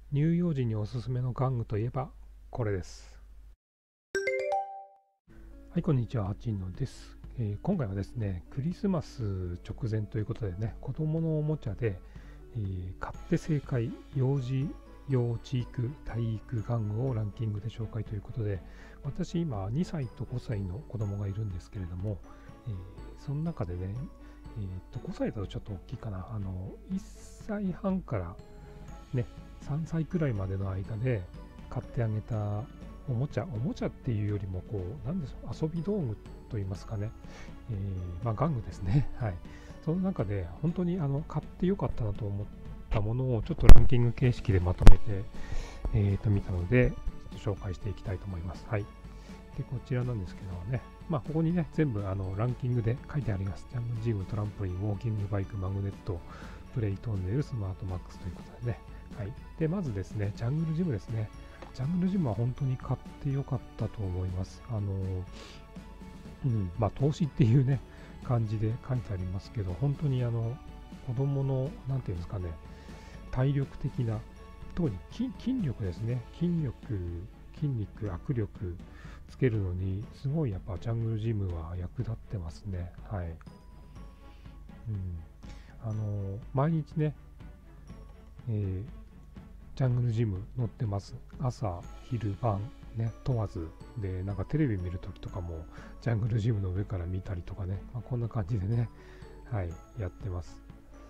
乳幼児におすすめの玩具といえばこれです。はい、こんにちは、はちのです。今回はですね、クリスマス直前ということでね、子供のおもちゃで、買って正解幼児用知育体育玩具をランキングで紹介ということで、私今2歳と5歳の子供がいるんですけれども、その中でね、5歳だとちょっと大きいかな、1歳半からね、3歳くらいまでの間で買ってあげたおもちゃっていうよりもなんでしょう、遊び道具といいますかね、玩具ですね。はい。その中で本当に買ってよかったなと思ったものをちょっとランキング形式でまとめて、見たので、ちょっと紹介していきたいと思います。はい。で、こちらなんですけどね、ここにね、全部ランキングで書いてあります。ジャングルジム、トランポリン、ウォーキングバイク、マグネット、プレイトンネル、スマートマックスということでね。はい。で、まずですね、ジャングルジムですね。ジャングルジムは本当に買ってよかったと思います。投資っていうね、感じで書いてありますけど、本当に子供の、なんていうんですかね、体力的な、特に筋力ですね。筋肉、握力つけるのに、すごいやっぱジャングルジムは役立ってますね。はい。毎日ね、えージャングルジム乗ってます。朝、昼、晩、ね、問わず。で、なんかテレビ見るときとかも、ジャングルジムの上から見たりとかね、こんな感じでね、はい、やってます。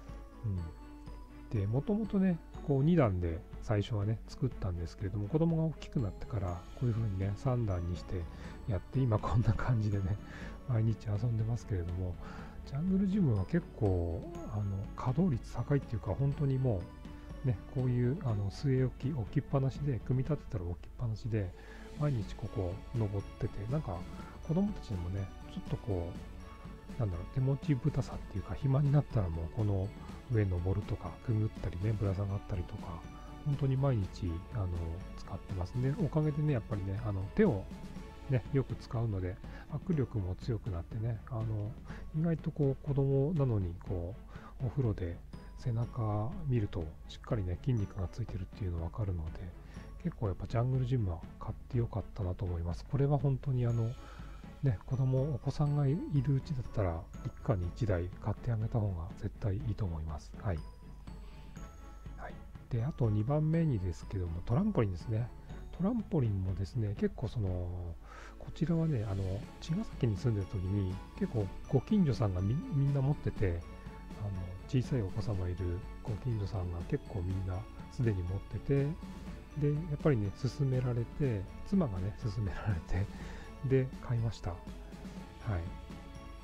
で、もともとね、2段で最初はね、作ったんですけれども、子供が大きくなってから、こういう風にね、3段にしてやって、今こんな感じでね、毎日遊んでますけれども、ジャングルジムは結構、稼働率高いっていうか、本当にもう、ね、こういう据え置きっぱなしで、組み立てたら置きっぱなしで、毎日ここ登ってて、なんか子供たちにもね、ちょっと手持ちぶたさっていうか、暇になったらもうこの上登るとか、くぐったりね、ぶら下がったりとか、本当に毎日使ってますね。おかげでね、やっぱりね、手をね、よく使うので、握力も強くなってね、意外と子供なのにお風呂で背中見るとしっかりね、筋肉がついてるっていうの分かるので、結構やっぱジャングルジムは買ってよかったなと思います。これは本当にお子さんがいるうちだったら、一家に一台買ってあげた方が絶対いいと思います。はい。はい。で、あと2番目にですけども、トランポリンですね。トランポリンもですね、結構こちらはね、茅ヶ崎に住んでる時に、結構ご近所さんがみんな持ってて、小さいお子様いるご近所さんが結構みんなすでに持ってて、で、やっぱりね、勧められて、妻がね、勧められて、で、買いました。はい。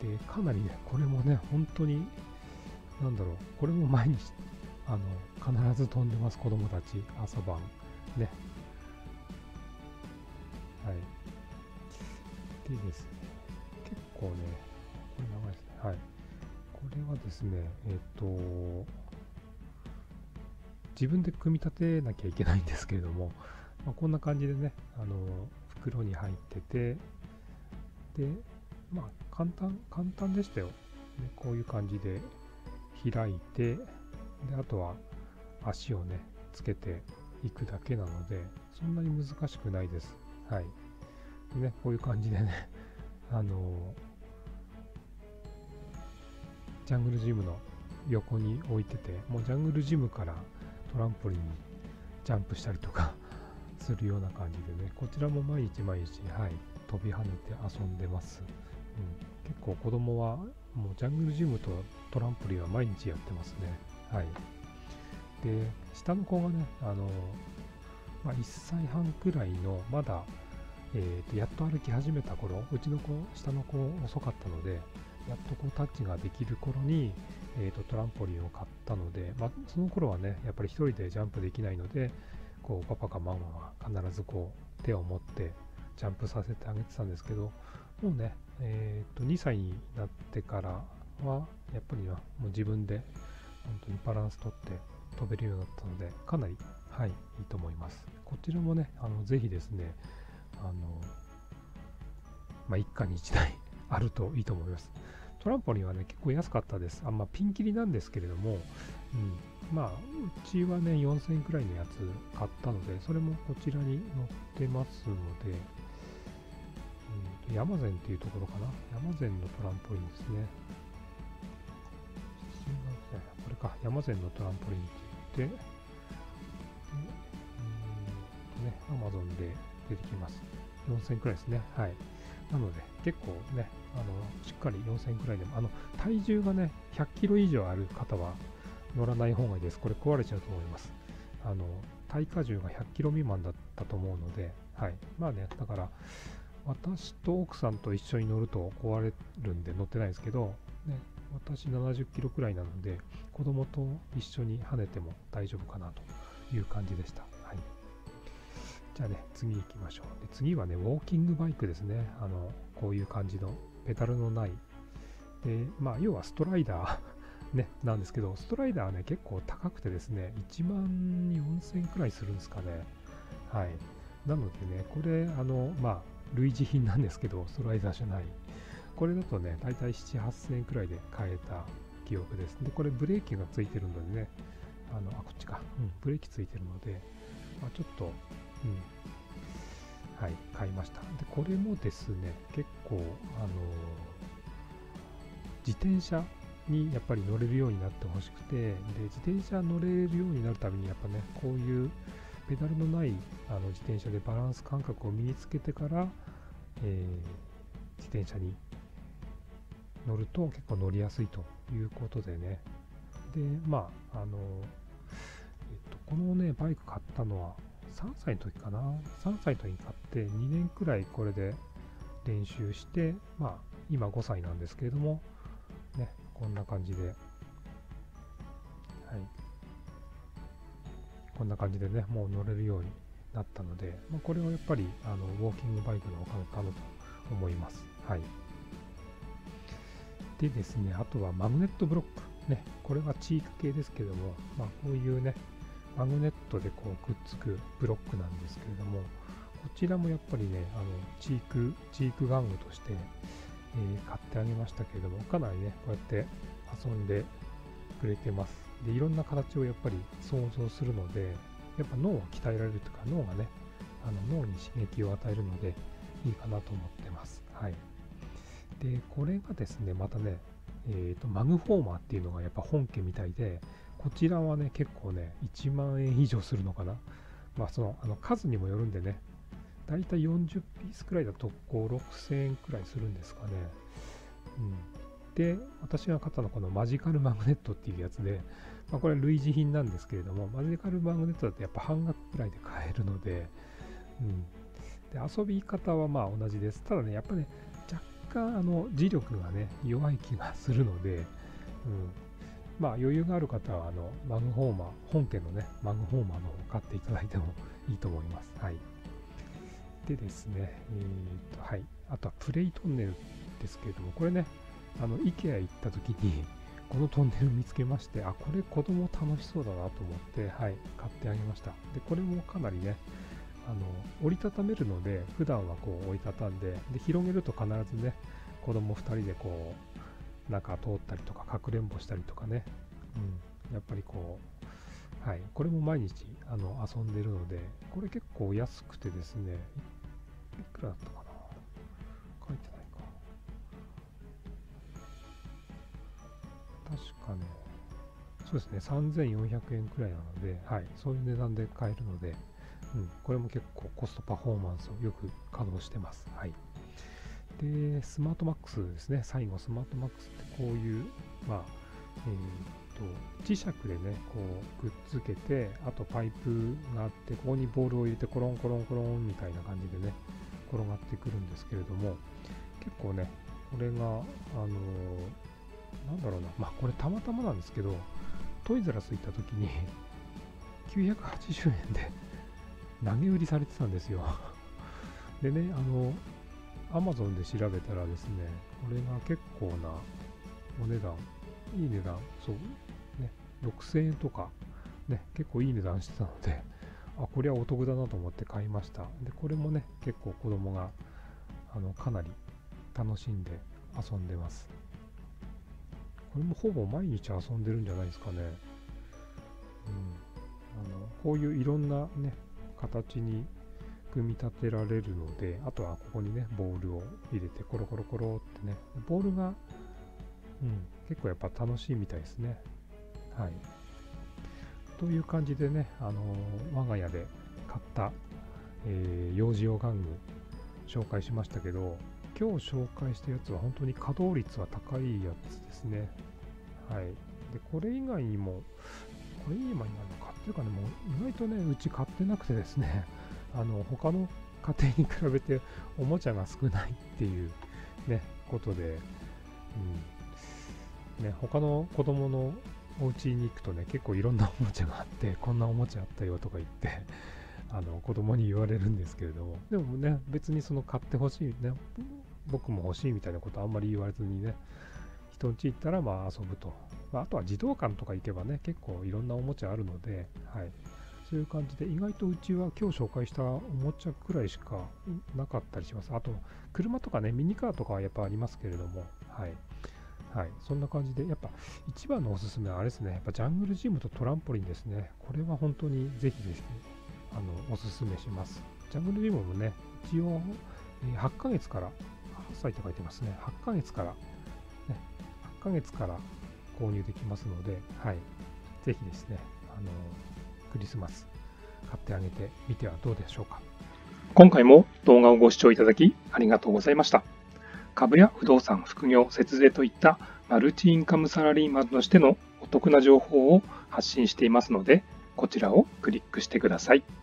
で、かなりね、これもね、本当に、これも毎日、必ず飛んでます、子供たち、朝晩。ね。はい。でですね、結構ね、これ長いですね。はい。これはですね、自分で組み立てなきゃいけないんですけれども、こんな感じでね、袋に入ってて、で、簡単でしたよ。ね、こういう感じで開いて、で、あとは足をね、つけていくだけなので、そんなに難しくないです。はい。でね、こういう感じでね、ジャングルジムの横に置いてて、もうジャングルジムからトランポリンにジャンプしたりとかするような感じでね、こちらも毎日、はい、飛び跳ねて遊んでます。結構子供はもうジャングルジムとトランポリンは毎日やってますね。はい。で、下の子がね、1歳半くらいの、まだ、やっと歩き始めた頃、うちの子、下の子遅かったので、やっとタッチができる頃に、トランポリンを買ったので、その頃はね、やっぱり一人でジャンプできないので、パパかママが必ず手を持ってジャンプさせてあげてたんですけど、もうね、2歳になってからは、やっぱりもう自分で本当にバランスとって飛べるようになったので、かなり、はい、いいと思います。こちらもね、ぜひですね、一家に一台あるといいと思います。トランポリンはね、結構安かったです。ピンキリなんですけれども、 まあ、うちはね、4000円くらいのやつ買ったので、それもこちらに載ってますので、ヤマゼンっていうところかな。ヤマゼンのトランポリンですね。これか、ヤマゼンのトランポリンって言って、アマゾンで出てきます。4000円くらいですね。はい。なので、結構ね、しっかり4000円くらいでも、体重がね、100キロ以上ある方は乗らない方がいいです。これ壊れちゃうと思います。耐荷重が100キロ未満だったと思うので、はい。まあね、だから、私と奥さんと一緒に乗ると壊れるんで乗ってないですけど、ね、私70キロくらいなので、子供と一緒に跳ねても大丈夫かなという感じでした。はい。じゃあね、次行きましょう。で、次はね、ウォーキングバイクですね。こういう感じのペダルのない。で、まあ、要はストライダーね、なんですけど、ストライダーはね、結構高くてですね、1万4000円くらいするんですかね。はい。なのでね、これ、まあ、類似品なんですけど、ストライダーじゃない。これだとね、だいたい7、8000円くらいで買えた記憶です。で、これブレーキがついてるのでね、こっちか。ブレーキついてるので、まあ、ちょっと、はい、買いました。で、これもですね、結構、自転車にやっぱり乗れるようになってほしくて、で、自転車乗れるようになるために、やっぱね、こういうペダルのない自転車でバランス感覚を身につけてから、自転車に乗ると結構乗りやすいということでね。で、まあ、このね、バイク買ったのは3歳の時かな。3歳の時に買って2年くらいこれで練習して、まあ、今5歳なんですけれども、ね、こんな感じで、はい。こんな感じでね、もう乗れるようになったので、まあ、これはやっぱりウォーキングバイクのおかげかなと思います。はい。でですね、あとはマグネットブロック。ね、これはチーク系ですけども、まあ、こういうね、マグネットでこうくっつくブロックなんですけれども、こちらもやっぱりね、チーク玩具として、買ってあげましたけれども、かなりね、こうやって遊んでくれてます。で、いろんな形をやっぱり想像するので、やっぱ脳を鍛えられるというか、脳がね、脳に刺激を与えるので、いいかなと思ってます。はい。で、これがですね、またね、マグフォーマーっていうのがやっぱ本家みたいで、こちらはね、結構ね、1万円以上するのかな。まあ、数にもよるんでね、だいたい40ピースくらいだとこう6000円くらいするんですかね。で、私が買ったのはこのマジカルマグネットっていうやつで、まあ、これ類似品なんですけれども、マジカルマグネットだとやっぱ半額くらいで買えるので、で、遊び方はまあ同じです。ただね、やっぱね、若干磁力がね、弱い気がするので、まあ余裕がある方はマグフォーマー、本家のね、マグフォーマーの方を買っていただいてもいいと思います。はい。でですね、はい。あとはプレイトンネルですけれども、これね、IKEA 行った時に、このトンネル見つけまして、あ、これ子供楽しそうだなと思って、はい、買ってあげました。で、これもかなりね、折りたためるので、普段はこう折りたたんで、で、広げると必ずね、子供2人でこう、中通ったりとか、かくれんぼしたりとかね、やっぱりこう、はい、これも毎日遊んでるので、これ結構安くてですね、いくらだったかな、書いてないか。確かね、そうですね、3400円くらいなので、はい、そういう値段で買えるので、これも結構コストパフォーマンスをよく稼働してます。はい。で、スマートマックスですね。最後、スマートマックスってこういう、まあ、磁石でね、こうくっつけて、あとパイプがあって、ここにボールを入れてコロンコロンコロンみたいな感じでね、転がってくるんですけれども、結構ね、これが、なんだろうな、まあこれたまたまなんですけど、トイザらス行った時に980円で投げ売りされてたんですよ。でね、Amazon で調べたらですね、これが結構なお値段、いい値段、そう、ね、6000円とか、ね、結構いい値段してたので、あ、これはお得だなと思って買いました。で、これもね、結構子供が、かなり楽しんで遊んでます。これもほぼ毎日遊んでるんじゃないですかね。 こういういろんなね、形に組み立てられるので、あとはここにね、ボールを入れてコロコロコロってね、ボールが、結構やっぱ楽しいみたいですね。はい。という感じでね、我が家で買った、幼児用玩具紹介しましたけど、今日紹介したやつは本当に稼働率は高いやつですね。はい。で、これ以外にも、これ今買ってるかね、もう意外とね、うち買ってなくてですね、他の家庭に比べておもちゃが少ないっていうね、ことで、他の子供のお家に行くとね、結構いろんなおもちゃがあって、こんなおもちゃあったよとか言って、子供に言われるんですけれども、でもね、別にその買ってほしいね、僕も欲しいみたいなことあんまり言われずにね、人ん家行ったらまあ遊ぶと。あとは児童館とか行けばね、結構いろんなおもちゃあるので、はい。そういう感じで、意外とうちは今日紹介したおもちゃくらいしかなかったりします。あと、車とかね、ミニカーとかはやっぱありますけれども、はい。はい、そんな感じで、やっぱ一番のおすすめはあれですね、やっぱジャングルジムとトランポリンですね。これは本当にぜひぜひ、おすすめします。ジャングルジムもね、一応、8ヶ月から、8歳と書いてますね、8ヶ月から、ね、8ヶ月から購入できますので、はい、ぜひですね、クリスマス買ってあげてみてはどうでしょうか。今回も動画をご視聴いただきありがとうございました。株や不動産、副業、節税といったマルチインカムサラリーマンとしてのお得な情報を発信していますので、こちらをクリックしてください。